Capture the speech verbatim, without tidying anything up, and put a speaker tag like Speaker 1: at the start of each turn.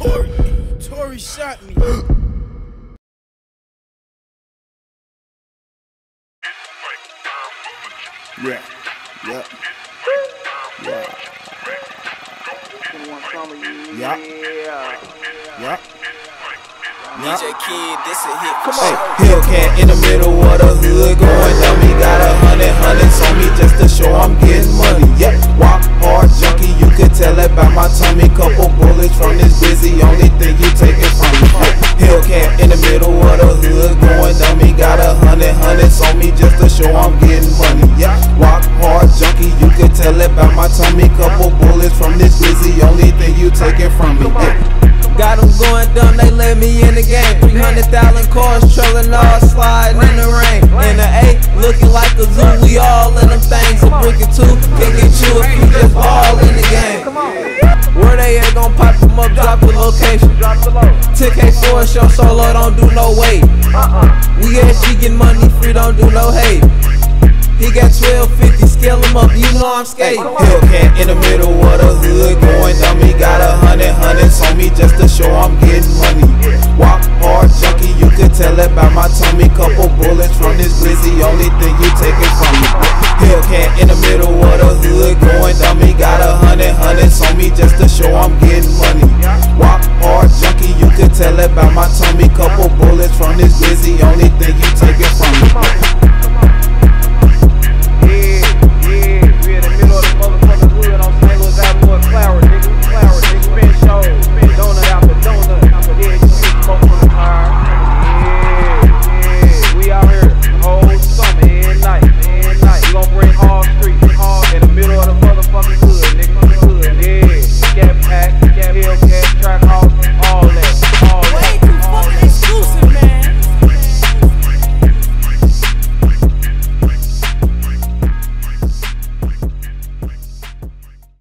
Speaker 1: Tory, Tory shot me.
Speaker 2: Yeah, yeah, yeah, yeah, yeah.
Speaker 3: D J Kid, this a hit for
Speaker 2: Hey,
Speaker 3: sure.
Speaker 2: Hellcat in the middle of the hood, going dummy. Got a hundred hundreds on me just to show I'm getting money. Yeah, walk hard junkie, you could tell it by my tummy. Couple bullets from this busy, only thing you taking from me. Hellcat in the middle of the hood, going dummy. Got a hundred hundreds on me just to show I'm getting money. Yeah, walk hard junkie, you could tell it by my tummy. Couple bullets from this busy, only thing you taking from me. Yeah.
Speaker 4: Got them going dumb, they let me in the game. three hundred thousand cars trailing all sliding in the rain. In the A, looking like a zoo, we all in them things. A brick or two, can get you if you just all in the game. Where they at, gon' pipe them up, drop the location. ten K for a show solo, don't do no wait. We S G get money free, don't do no hate. He got twelve fifty, scale him up, you know I'm skating.
Speaker 2: Hellcat in the middle of the hood, going dummy. Got a hundred hundreds on me just to show I'm getting money. Walk hard junkie, you could tell it by my tummy. Couple bullets from this glizzy, only thing you taking from me. Hellcat in the middle of the hood, going dummy. Got a hundred hundreds on me just to